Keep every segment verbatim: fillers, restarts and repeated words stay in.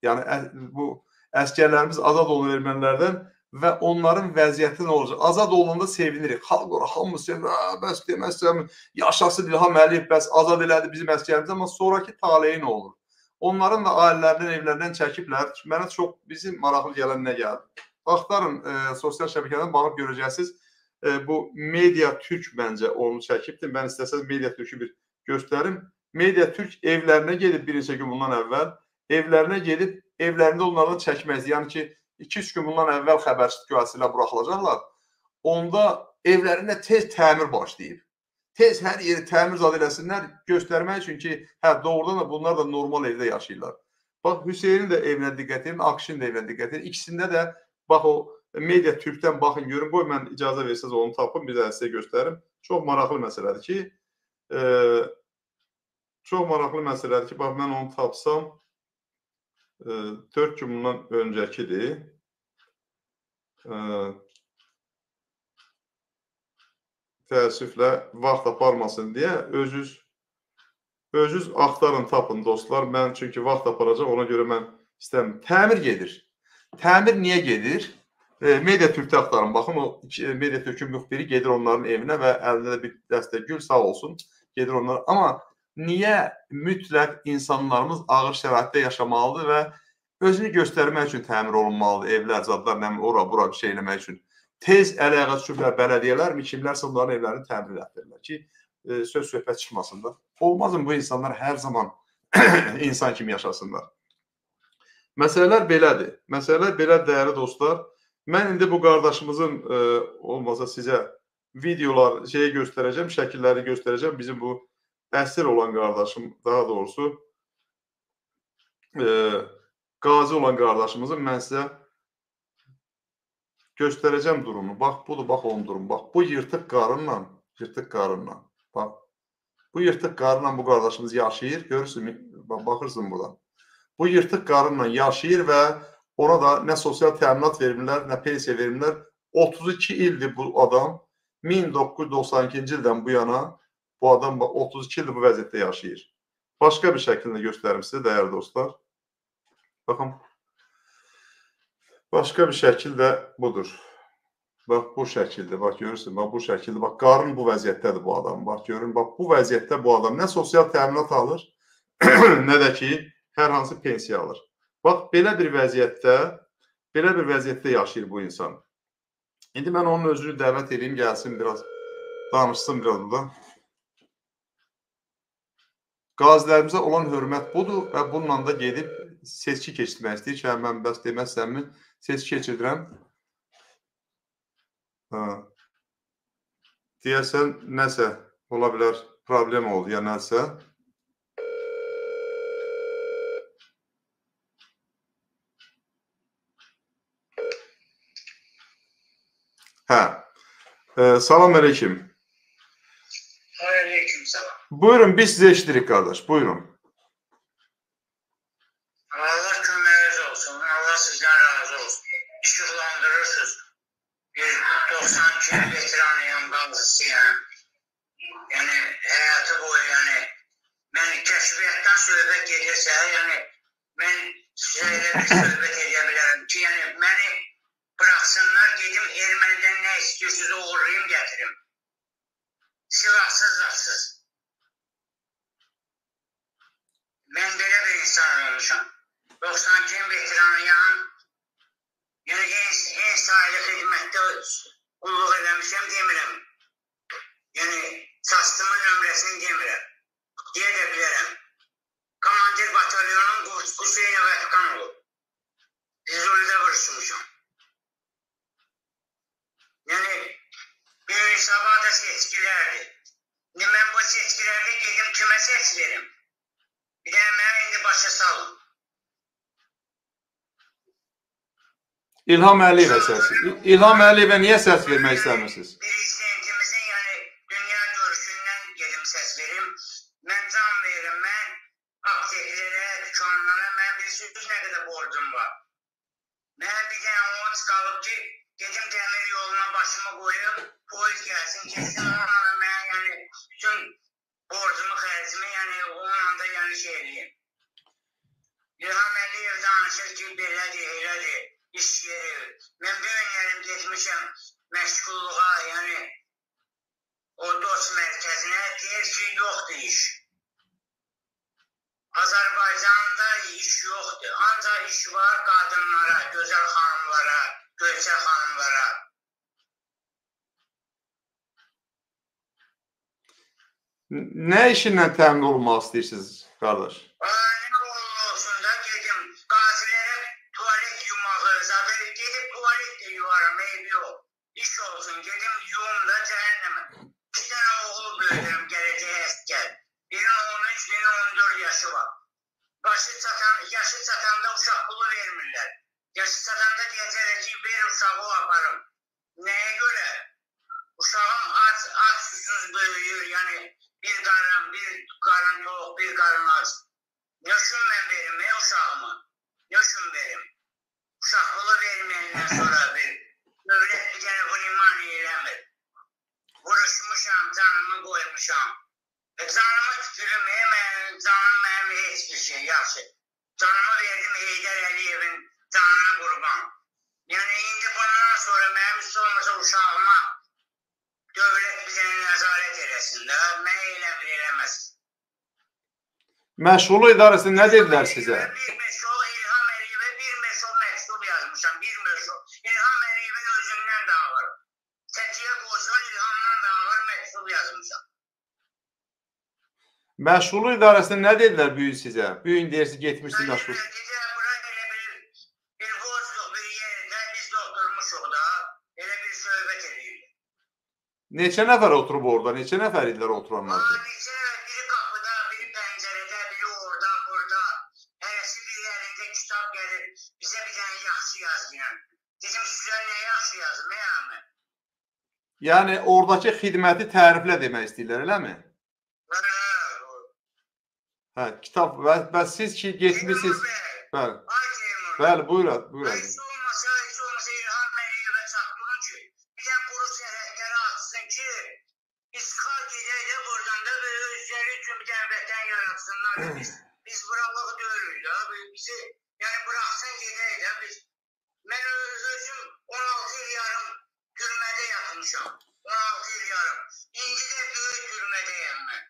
Yəni bu əskərlərimiz azad olunur ermənilərdən və onların vəziyyəti nə olacaq? Azad olunanda sevinirik. Xalq ora, hamımız sevinir. Bəs deməzsəm, yaşasın İlham Əliyev, bəs azad elədi bizim əskərimiz. Amma sonraki taleyi nə olur? Onların da ailələrindən, evlərindən çəkiblər. Mənə çox bizim maraqlı gələn nə gəldi? Axtarın, e, sosial şəbəkədən baxıb görəcəksiniz. E, bu Media Türk məncə onu çəkibdir. Mən istəsəz Media Türk'ü bir göstərim. Media Türk evlərinə gedib bir neçə gün bundan əvvəl, evlərinə gedib, evlərində onlardan çəkmək. Yəni ki, iki üç gün bundan əvvəl xəbərçilik vasitəsilə buraxılacaqlar. Onda evlərində tez təmir başlayıb. Tez hər yeri təmir zad eləsinlər, göstərmək üçün ki, hə, doğrudan da bunlar da normal evdə yaşayırlar. Bax, Hüseynin də evinə diqqət edin, Akşin də evinə diqqət edin. İkisində də, bax, o Media Türk'dən baxın, görün. Qoy, mən icazə versəz onu tapım, bir də sizə göstərim. Çox maraqlı məsələdir ki, e, çox maraqlı məsələdir ki, bax, mən onu tapsam, e, dörd gün bundan öncəkidir. E, təəssüflə vaxt aparmasın deyə özünüz özünüz axtarın, tapın dostlar. Mən çünki vaxt aparacaq, ona görə mən istəmirəm. Təmir gedir. Təmir niyə gedir? E, Media Türk'də axtarın. Baxın, o Media Türk'ün müxbiri gedir onların evinə və əlində də bir dəstə gül, sağ olsun, gedir onlara. Amma niyə mütləq insanlarımız ağır şəraitdə yaşamalıdır və özünü göstərmək üçün təmir olunmalıdır evlər, zadlar, ora, bura bir şey eləmək üçün. Tez əl-ayağa düşüblər bələdiyyələr mi, kimlərsə onların evlərini təmir etdirlər ki, e, söz söhbət çıxmasın da. Olmazmı bu insanlar hər zaman insan kimi yaşasınlar? Məsələlər belədir. Məsələlər belə, dəyərli dostlar. Mən indi bu qardaşımızın e, olmasa sizə videolar şeyi göstərəcəm, şəkilləri göstərəcəm. Bizim bu əsir olan qardaşım, daha doğrusu e, qazi olan qardaşımızın mən sizə göstərəcəm durumu. Bax, budur, bax onun durumu. Bax, bu yırtıq qarınla, yırtıq qarınla, bax, bu yırtıq qarınla bu qardaşımız yaşayır. Görürsünüz, bax, baxırsınız buradan. Bu yırtıq qarınla yaşayır və ona da nə sosial təminat verirlər, nə pensiya verirlər. otuz iki ildir bu adam, min doqquz yüz doxsan ikinci ildən bu yana bu adam otuz iki ildir bu vəziyyətdə yaşayır. Başqa bir şəkildə göstərim sizə, dəyərli dostlar. Baxın. Başqa bir şəkil də budur. Bax, bu şəkildir. Bax, görürsünüz, bax, bu şəkildir. Bax, qarın bu vəziyyətdədir bu adam. Bax, görün, bax, bu vəziyyətdə bu adam nə sosial təminat alır, nə də ki, hər hansı pensiya alır. Bax, belə bir vəziyyətdə, belə bir vəziyyətdə yaşayır bu insan. İndi mən onun özünü dəvət edeyim, gəlsin, biraz danışsın biraz burada. Qazilərimizə olan hörmət budur və bununla da gedib seçki keçirmək istəyir ki, mən bəs deməzsənmi, seçki keçirdirəm. Deyəsən, nəsə ola bilər, problem oldu ya nəsə. Hə, e, salam əleykim. Aleyküm salam. Buyurun, biz sizi eşidirik qardaş, buyurun. Allah köməyiniz olsun, Allah sizdən razı olsun. İşıqlandırırsınız. Bir doxsan iki veteranıyım, qazısıyım. Yəni, həyatı boyu, yəni, mən kəşfiyyatdan söhbət gedirsə, yəni, mən sizə elə bir söhbət edə bilərəm ki, yəni, məni bıraxsınlar, gedim ermənidən nə istəyirsiniz, uğurlayım, gətirim. Silahsız, zatsız. Mən belə bir insan olmuşam. doxsan iki veteranıyam. Yəni, en sahili xidmətdə qulluq eləmişəm, demirəm. Yəni, çastımın nömrəsini demirəm. Deyə də bilərəm. Komandir batalyonun Hüseyin Vətqan olub. Füzulidə vuruşmuşam. Yəni, bir sabah da seçkilərdir. Mən bu seçkilərdə gedim kimə seçirim? Bir də mənə indi başa salın. İlham Əliyevə səs. İlham Əliyevə niyə səs vermək istəmirsiniz? Prezidentimizin, yəni, dünya görüşündən gedim səs verim. Mən can verirəm, mən apteklərə, dükkanlara, mən bilirsiniz nə qədər borcum var. Mənə bir dənə onun qalıb ki, gedim dəmir yoluna başımı qoyum, polis gəlsin, keçsin, onunla da mən, yəni, bütün borcumu, xərcimi, yəni, onunla da, yəni, şey edeyim. İlham Əliyev danışır ki, belədir, elədir, iş yeri. Mən böyünlərim getmişəm məşğulluğa, yəni o dost mərkəzinə, deyir ki, yoxdur iş. Azərbaycanda iş yoxdur. Ancaq iş var qadınlara, gözəl xanımlara, gözəl xanımlara. Nə işinlə təmin olmaq istəyirsiniz, qardaş? Nə olsun da gedim, qazilərə tuvalet yumağı, zaten gedib tuvalet də yuvarım, eybi yox. İş olsun, gedim yum da cəhənnəmə. İki dənə oğul böyüdürüm, gələcək əskər. Birinin on üç, birinin on dörd yaşı var. Başı çatan, yaşı çatanda uşaq pulu vermirlər. Yaşı çatanda deyəcəklər ki, bir uşağı aparım. Nəyə görə? Uşağım aç, aç susuz böyüyür, yəni bir qarın, bir qarın toğ, bir qarın aç. Ne üçün mən verim, ey uşağımı? Ne üçün verim? Uşaq pulu verməyəndən sonra bir dövlət bir dənə bunu mani eləmir. Vuruşmuşam, canımı qoymuşam. E, canımı tükürüm, e, mən, canım mənim heç bir şey, yaxşı. Canımı verdim Heydər Əliyevin canına qurban. Yəni, indi bundan sonra mənim üstü olmasa uşağıma dövlət bir dənə nəzarət eləsin də, mən eləmir, eləməz. Məşğulu idarəsi nə dedilər sizə? Bir meşo, İlham Əliyevə bir meşo məktub yazmışam, bir meşo. İlham Əliyevin özündən də ağır. Təkiyə qoşulan İlhamdan da ağır məktub yazmışam. Məşğulu idarəsində nə dedilər bu gün sizə? Bu gün deyirsiniz, getmişsiniz məşğul. Dedilər, bura elə bir, bir bozluq bir yerdə biz də oturmuşuq da, elə bir söhbət edirik. Neçə nəfər oturub orada? Neçə nəfər idilər oturanlar? Neçə nəfər, biri qapıda, biri pəncərədə, biri orada, burada. Hərəsi bir yerində kitab gəlir, bizə bir dənə yaxşı yazmayan. Dedim, sizə nə yaxşı yazım, məyəmi? Yəni, oradakı xidməti təriflə demək istəyirlər, eləmi? Hə, kitab, və siz ki, getmişsiniz. Bəli, bəli, buyurun, buyurun. Heç olmasa, heç olmasa İlham Əliyevə çatdırın ki, bir də quru sərhədləri açsın ki, işğal gedək də buradan da özləri üçün bir dənə vətən yaratsınlar da biz. Biz buralıq deyilük da, bizi, yəni bıraxsın gedək də biz. Mən özüm on altı il yarım türmədə yatmışam, on altı il yarım. İndi də böyük türmədəyəm mən.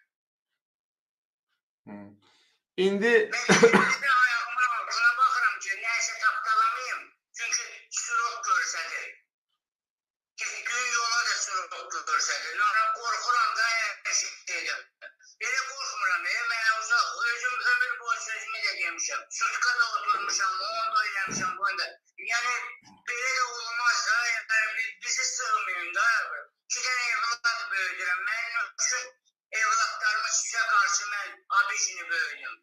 İndi... Mən ayağımın altına baxıram ki, nəysə tapdalamayım. Çünki sürok görsədir. Gün yola da sürok görsədir. Qorxuram da eşitdəydim. Belə qorxmuram, mən uzaq, özüm ömür boyu sözümü də demişəm. Sutka da oturmuşam, onu da eləmişəm, bunu da. Yəni, belə də olmaz da, bizi sığmayın da. İki dənə evlat böyüdürəm. Mənim üçün evlatlarımı sizə qarşı mən abicini böyüdüm.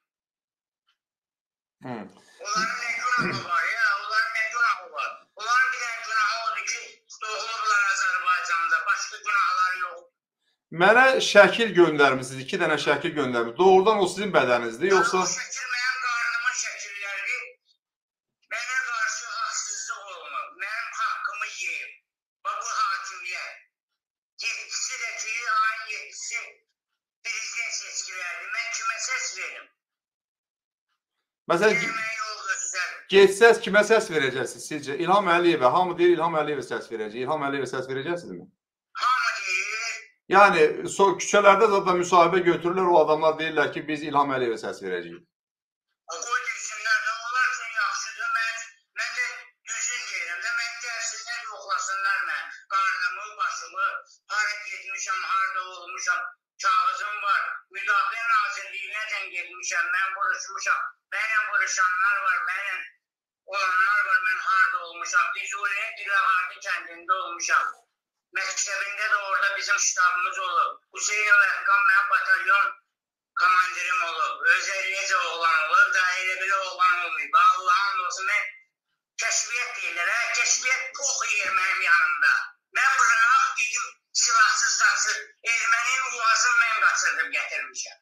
Hmm. Onların nə günahı var ya, onların nə günahı var? Onların bir dənə günahı odur ki, doğulublar Azərbaycanda, başqa günahları yox. Mənə şəkil göndərmişsiniz, iki dənə şəkil göndərmişsiniz. Doğrudan o sizin bədəninizdir, yoxsa... Bu şəkil mənim qarnımın şəkilləri, mənə qarşı haqsızlıq olunur, mənim haqqımı yiyib. Bax, bu hakimiyyət. Yetkisi də ki, ayın yetkisi prezident seçkilərdir. Mən kimə səs verim? Məsələn, getsəz kimə səs verəcəksiniz sizcə? İlham Əliyevə, hamı deyir İlham Əliyevə səs verəcək. İlham Əliyevə səs verəcəksinizmi? Hamı deyir. Yəni, küçələrdə zaten müsahibə götürürlər, o adamlar deyirlər ki, biz İlham Əliyevə səs verəcəyik. Qoy desinlər də, onlar üçün yaxşıdır. Mən də düzün deyirəm də, mən gəlsinlər, yoxlasınlar mən. Qarnımı, başımı, hara getmişəm, harada olmuşam, kağızım var. Müdafiə Nazirliyinə zəng etmişəm, mən vuruşmuşam. Mənlə vuruşanlar var, mənlə olanlar var, mən harada olmuşam. Füzuliyə Diləharlı kəndində olmuşam. Məktəbində də orada bizim ştabımız olub. Hüseyin Vəhqan mənim batalyon komandirim olub. Özəliyəcə oğlan olub, da elə belə oğlan olmayıb. Allah'ın olsun, mən kəşfiyyət deyirlər, hə, kəşfiyyət pox yer mənim yanımda. Mən bırax, dedim, silahsız zatsız, ermənin uvazını mən qaçırdım, gətirmişəm.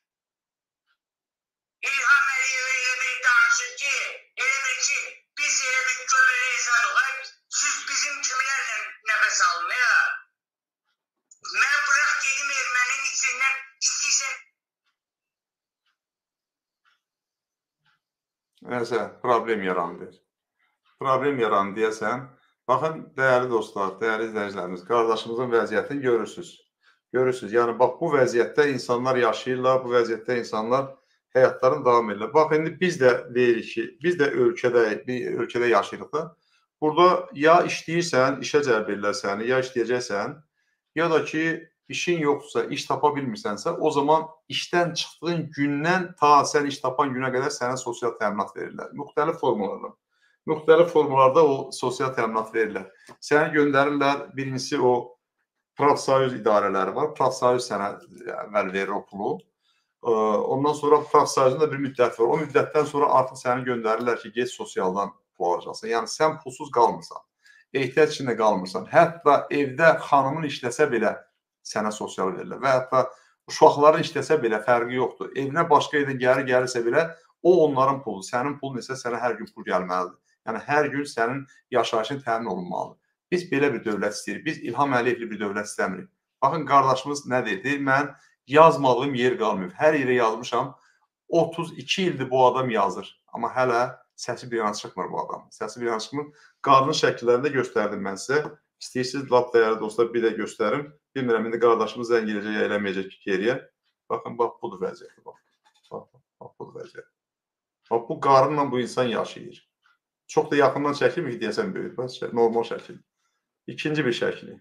İlham Əliyev elə bir danışır ki, elə bir ki, biz elə bir göbələ izadıq, siz bizim kimilərlə nəfəs alın, ya. Mən bırax gedim ermənin içindən istəyirsən. nəsə problem yarandı. Problem yarandı deyəsən. Baxın, dəyərli dostlar, dəyərli izləyicilərimiz, qardaşımızın vəziyyətini görürsünüz. Görürsünüz, yəni bax, bu vəziyyətdə insanlar yaşayırlar, bu vəziyyətdə insanlar həyatlarını davam edirlər. Bax, indi biz də deyirik ki, biz də ölkədə, bir ölkədə yaşayırıq da. Burada ya işləyirsən, işə cəlb edirlər səni, ya işləyəcəksən, ya da ki, işin yoxdursa, iş tapa bilmirsənsə, o zaman işdən çıxdığın gündən ta sən iş tapan günə qədər sənə sosial təminat verirlər. Müxtəlif formalarla. Müxtəlif formalarda o sosial təminat verirlər. Səni göndərirlər, birincisi o profsoyuz idarələri var. Profsoyuz sənə əvvəl verir o pulu. Ondan sonra profsoyuzun da bir müddət var. O müddətdən sonra artıq səni göndərirlər ki, get sosialdan pul alacaqsan. Yəni, sən pulsuz qalmırsan, ehtiyac içində qalmırsan. Hətta evdə xanımın işləsə belə sənə sosial verirlər və hətta uşaqların işləsə belə fərqi yoxdur. Evinə başqa yerdən gəlir gəlirsə belə, o onların pulu, sənin pulun isə sənə hər gün pul gəlməlidir. Yəni, hər gün sənin yaşayışın təmin olunmalıdır. Biz belə bir dövlət istəyirik. Biz İlham Əliyevli bir dövlət istəmirik. Baxın, qardaşımız nə deyir? Mən yazmadığım yer qalmıyor. Hər yerə yazmışam. otuz iki ildir bu adam yazır. Amma hələ səsi bir yana çıxmır bu adam. Səsi bir yana çıxmır. Qarnın şəkillərində göstərdim mən sizə. İstəyirsiniz, lap dəyərli dostlar, bir də göstərim. Bilmirəm, indi qardaşımız zəng eləyəcək, eləməyəcək ki, geriyə. Baxın, bax, budur vəziyyəti. Bax, bax, bax, budur vəziyyəti. Bax, bu qarınla bu insan yaşayır. Çox da yaxından çəkilmir ki, deyəsən böyük. Bax, normal şəkil. İkinci bir şəkili.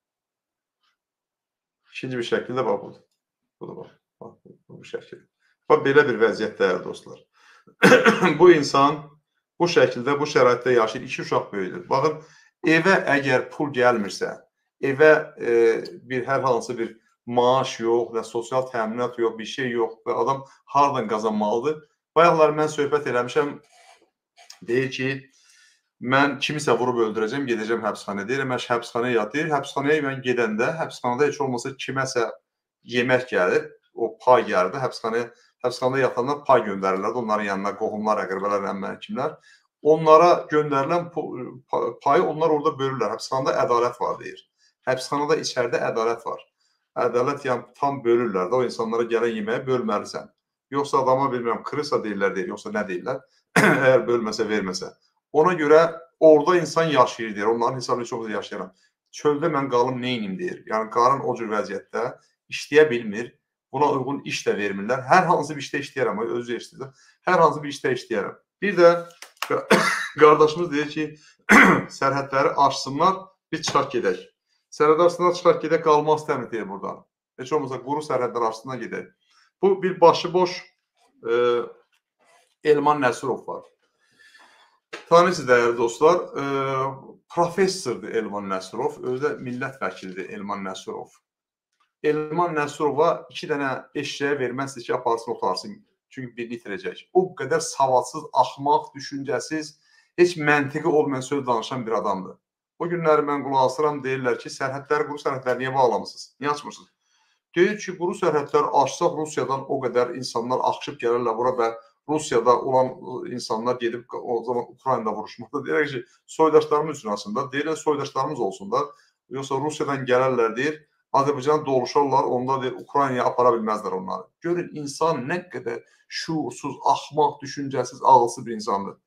İkinci bir şəkil də bax, budur. Budur, bax, bax, bu şəkil. Bax, belə bir vəziyyət dəyərli dostlar. Bu insan bu şəkildə, bu şəraitdə yaşayır, iki uşaq böyüdür. Baxın, evə əgər pul gəlmirsə, evə e, bir hər hansı bir maaş yox, və sosial təminat yox, bir şey yox və adam hardan qazanmalıdır? Bayaqlar mən söhbət eləmişəm, deyir ki, mən kimisə vurub öldürəcəm, gedəcəm həbsxanaya. Deyirəm, mən həbsxanaya yatır, həbsxanaya mən gedəndə, həbsxanada heç olmasa kiməsə yemək gəlir, o pay gəlirdi, həbsxanaya, həbsxanada yatanda pay göndərirlərdi, onların yanına qohumlar, əqrəbələr, əmmən kimlər. Onlara göndərilən payı onlar orada bölürlər. Həbsxanada ədalət var, deyir. Həbsxanada içəridə ədalət var. Ədalət yəni tam bölürlər də, o insanlara gələn yeməyi bölməlisən. Yoxsa adama bilmirəm, kırısa deyirlər, deyir, yoxsa nə deyirlər, əgər bölməsə, verməsə. Ona görə orada insan yaşayır, deyir, onların hesabını çox da yaşayaram. Çöldə mən qalım neyinim, deyir. Yəni, qarın o cür vəziyyətdə işləyə bilmir, buna uyğun iş də vermirlər. Hər hansı bir işdə işləyərəm, özü işləyir, hər hansı bir işdə işləyərəm. Bir də qardaşımız deyir ki, sərhədləri açsınlar, biz çıxaq gedək. Sərhədlər açsınlar, çıxaq gedək, qalmaq istəmir, deyir buradan. Heç olmasa, quru sərhədlər açsınlar, gedək. Bu, bir başıboş e, Elman Nəsirov var. Tanıyırsınız, dəyərli dostlar, e, professordur Elman Nəsirov, özü də millət vəkilidir Elman Nəsirov. Elman Nəsirova iki dənə eşrəyə verməzsiniz ki, aparsın, otarsın. Çünki birini itirəcək. O qədər savadsız, axmaq, düşüncəsiz, heç məntiqi olmayan söz danışan bir adamdır. O günləri mən qulaq asıram, deyirlər ki, sərhədləri, quru sərhədləri niyə bağlamısınız? Niyə açmırsınız? Deyir ki, quru sərhədləri açsaq Rusiyadan o qədər insanlar axışıb gəlirlər bura və Rusiyada olan insanlar gedib o zaman Ukraynada vuruşmaqda. Deyirlər ki, soydaşlarımız üçün aslında, deyirlər soydaşlarımız olsun da, yoxsa Rusiyadan gələrlər, deyir, Azərbaycan doluşarlar, onda deyir, Ukraynaya apara bilməzlər onları. Görün, insan nə qədər şuursuz, axmaq, düşüncəsiz, ağılsız bir insandır.